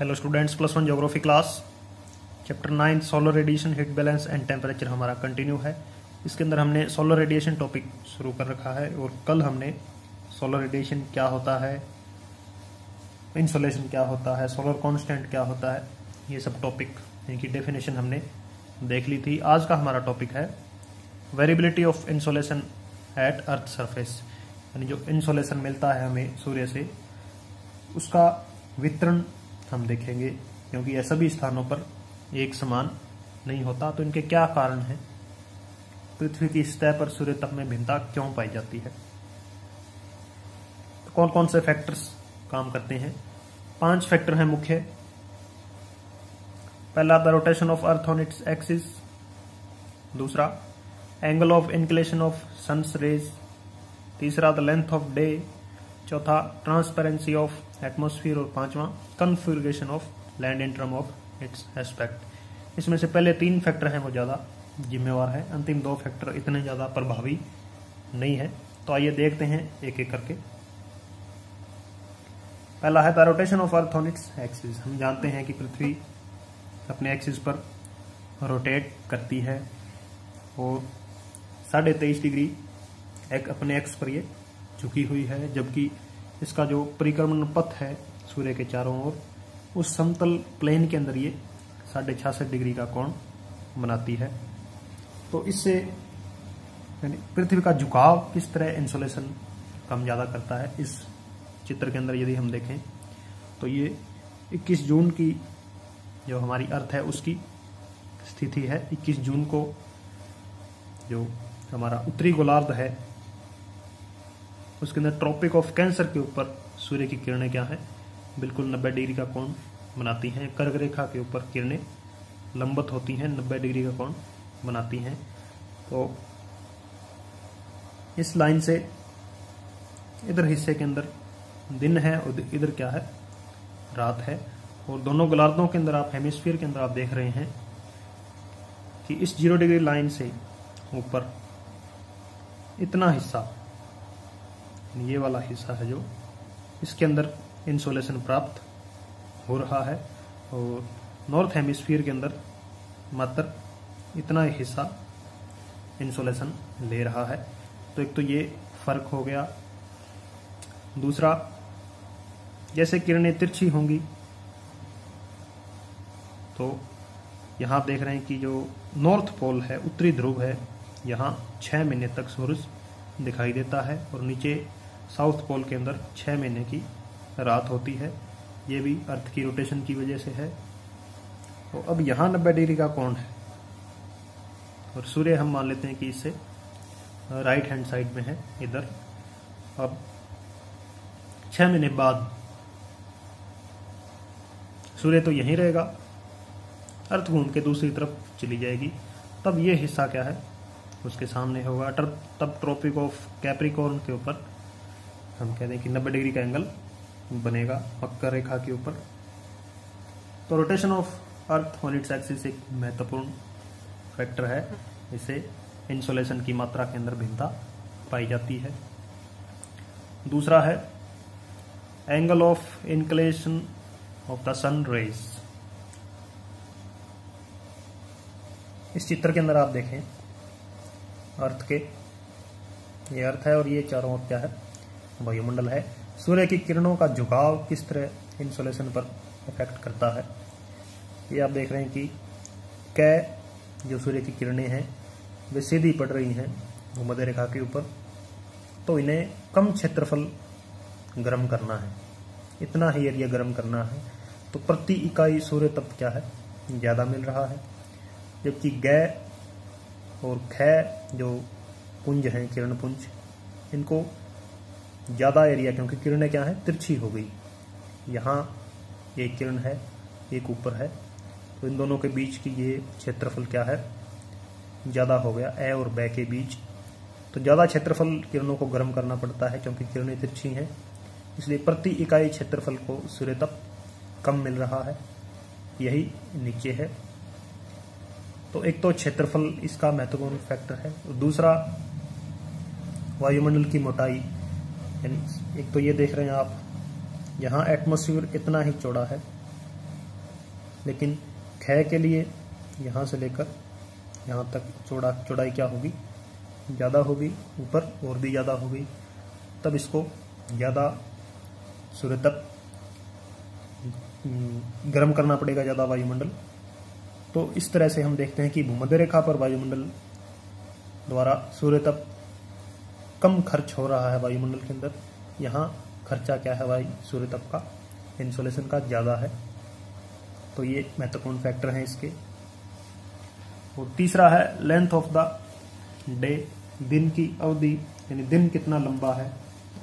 Hello students, +1 geography class chapter 9 solar radiation, heat balance and temperature हमारा continue है। इसके अंदर हमने सोलर रेडिएशन टॉपिक शुरू कर रखा है और कल हमने सोलर रेडिएशन क्या होता है, इंसोलेशन क्या होता है, सोलर कांस्टेंट क्या होता है, ये सब टॉपिक इनकी डेफिनेशन हमने देख ली थी। आज का हमारा टॉपिक है variability of insolation at earth surface, यानी जो इंसोलेशन मिलता है हमें सूर्य से उसका वितरण हम देखेंगे, क्योंकि यह सभी स्थानों पर एक समान नहीं होता। तो इनके क्या कारण हैं, पृथ्वी की सतह पर सूर्य तप में भिन्नता क्यों पाई जाती है, तो कौन कौन से फैक्टर्स काम करते हैं। 5 फैक्टर हैं मुख्य। पहला the rotation of earth on its axis, दूसरा angle of inclination of sun's rays, तीसरा द लेंथ ऑफ डे, चौथा ट्रांसपेरेंसी ऑफ एटमॉस्फेयर और पांचवा configuration of land in term of its aspect. इसमें से पहले 3 फैक्टर हैं वो ज़्यादा जिम्मेवार है, अंतिम 2 फैक्टर इतने ज़्यादा प्रभावी नहीं है। तो आइए देखते हैं एक एक करके। पहला है the rotation of earth on its axis. हम जानते हैं कि पृथ्वी अपने एक्सिस पर रोटेट करती है और 23.5 डिग्री एक अपने एक्स पर ये झुकी हुई है, जबकि इसका जो परिक्रमण पथ है सूर्य के चारों ओर, उस समतल प्लेन के अंदर ये 66.5 डिग्री का कोण बनाती है। तो इससे पृथ्वी का झुकाव किस तरह इंसोलेशन कम ज़्यादा करता है, इस चित्र के अंदर यदि हम देखें तो ये 21 जून की जो हमारी अर्थ है उसकी स्थिति है। 21 जून को जो हमारा उत्तरी गोलार्ध है उसके अंदर ट्रॉपिक ऑफ कैंसर के ऊपर सूर्य की किरणें क्या है, बिल्कुल 90 डिग्री का कोण बनाती हैं। कर्क रेखा के ऊपर किरणें लंबवत होती हैं, 90 डिग्री का कोण बनाती हैं। तो इस लाइन से इधर हिस्से के अंदर दिन है और इधर क्या है, रात है। और दोनों गोलार्धों के अंदर, आप हेमिस्फीयर के अंदर आप देख रहे हैं कि इस 0 डिग्री लाइन से ऊपर इतना हिस्सा, ये वाला हिस्सा है जो इसके अंदर इंसोलेशन प्राप्त हो रहा है, और नॉर्थ हेमिस्फीयर के अंदर मात्र इतना ही हिस्सा इंसोलेशन ले रहा है। तो एक तो ये फर्क हो गया। दूसरा, जैसे किरणें तिरछी होंगी तो यहाँ देख रहे हैं कि जो नॉर्थ पोल है, उत्तरी ध्रुव है, यहाँ 6 महीने तक सूरज दिखाई देता है और नीचे साउथ पोल के अंदर 6 महीने की रात होती है। ये भी अर्थ की रोटेशन की वजह से है। तो अब यहाँ 90 डिग्री का कोण है और सूर्य हम मान लेते हैं कि इससे राइट हैंड साइड में है इधर। अब 6 महीने बाद सूर्य तो यहीं रहेगा, अर्थ घूम के दूसरी तरफ चली जाएगी, तब ये हिस्सा क्या है उसके सामने होगा। तब ट्रॉपिक ऑफ कैप्रिकॉर्न के ऊपर हम कहते हैं कि 90 डिग्री का एंगल बनेगा मकर रेखा के ऊपर। तो rotation of earth on its axis एक महत्वपूर्ण फैक्टर है, इससे इंसोलेशन की मात्रा के अंदर भिन्नता पाई जाती है। दूसरा है angle of inclination of the sun rays. इस चित्र के अंदर आप देखें अर्थ के, ये अर्थ है और ये चारों ओर क्या है, वायुमंडल है। सूर्य की किरणों का झुकाव किस तरह इंसोलेशन पर इफेक्ट करता है, ये आप देख रहे हैं कि कै जो सूर्य की किरणें हैं वे सीधी पड़ रही हैं भूमध्य रेखा के ऊपर, तो इन्हें कम क्षेत्रफल गर्म करना है, इतना ही एरिया गर्म करना है, तो प्रति इकाई सूर्य तप क्या है, ज़्यादा मिल रहा है। जबकि गै और खै जो पुंज हैं, किरण पुंज, इनको ज़्यादा एरिया, क्योंकि किरणें क्या है, तिरछी हो गई। यहाँ एक किरण है, एक ऊपर है, तो इन दोनों के बीच की ये क्षेत्रफल क्या है, ज़्यादा हो गया, ए और बै के बीच। तो ज़्यादा क्षेत्रफल किरणों को गर्म करना पड़ता है क्योंकि किरणें तिरछी हैं, इसलिए प्रति इकाई क्षेत्रफल को सूर्य तप कम मिल रहा है। यही नीचे है। तो एक तो क्षेत्रफल इसका महत्वपूर्ण फैक्टर है। दूसरा, वायुमंडल की मोटाई, यानी एक तो ये देख रहे हैं आप, यहाँ एटमॉस्फेयर इतना ही चौड़ा है लेकिन ख के लिए यहाँ से लेकर यहाँ तक चौड़ाई क्या होगी, ज़्यादा होगी, ऊपर और भी ज़्यादा होगी, तब इसको ज़्यादा सूर्य तक गर्म करना पड़ेगा, ज़्यादा वायुमंडल। तो इस तरह से हम देखते हैं कि भूमध्य रेखा पर वायुमंडल द्वारा सूर्य तप कम खर्च हो रहा है वायुमंडल के अंदर। यहाँ खर्चा क्या है वायु सूर्य तप का, इंसोलेशन का ज़्यादा है। तो ये महत्वपूर्ण फैक्टर हैं इसके। और तीसरा है लेंथ ऑफ द डे, दिन की अवधि, यानी दिन कितना लंबा है।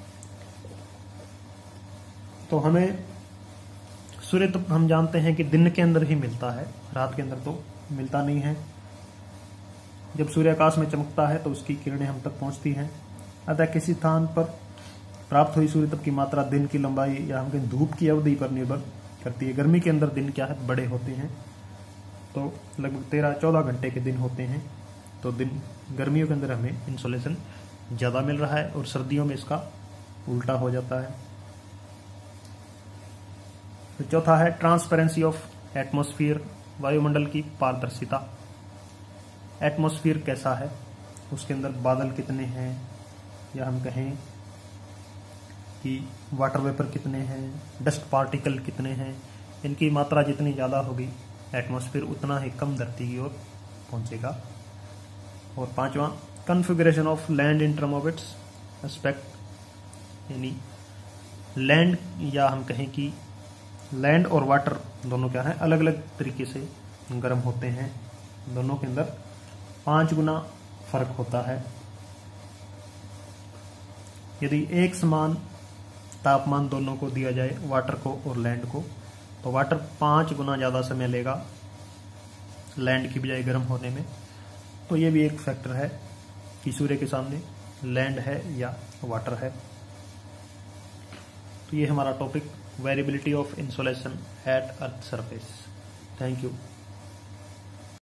तो हमें सूर्य तप हम जानते हैं कि दिन के अंदर ही मिलता है, रात के अंदर तो मिलता नहीं है। जब सूर्य आकाश में चमकता है तो उसकी किरणें हम तक पहुंचती हैं। अतः किसी स्थान पर प्राप्त हुई सूर्य तप की मात्रा दिन की लंबाई या हम कहें धूप की अवधि पर निर्भर करती है। गर्मी के अंदर दिन क्या है, बड़े होते हैं, तो लगभग 13-14 घंटे के दिन होते हैं। तो दिन गर्मियों के अंदर हमें इंसोलेशन ज़्यादा मिल रहा है और सर्दियों में इसका उल्टा हो जाता है। तो चौथा है ट्रांसपेरेंसी ऑफ एटमॉस्फेयर, वायुमंडल की पारदर्शिता। एटमॉस्फेयर कैसा है, उसके अंदर बादल कितने हैं, या हम कहें कि वाटर वेपर कितने हैं, डस्ट पार्टिकल कितने हैं, इनकी मात्रा जितनी ज़्यादा होगी एटमॉस्फेयर उतना ही कम धरती की ओर पहुंचेगा। और पांचवा configuration of land in term of its aspect, यानी लैंड या हम कहें कि लैंड और वाटर दोनों क्या है, अलग अलग तरीके से गर्म होते हैं। दोनों के अंदर 5 गुना फर्क होता है। यदि एक समान तापमान दोनों को दिया जाए, वाटर को और लैंड को, तो वाटर 5 गुना ज़्यादा समय लेगा लैंड की बजाय गर्म होने में। तो ये भी एक फैक्टर है कि सूर्य के सामने लैंड है या वाटर है। तो ये हमारा topic variability of insolation at earth surface. Thank you.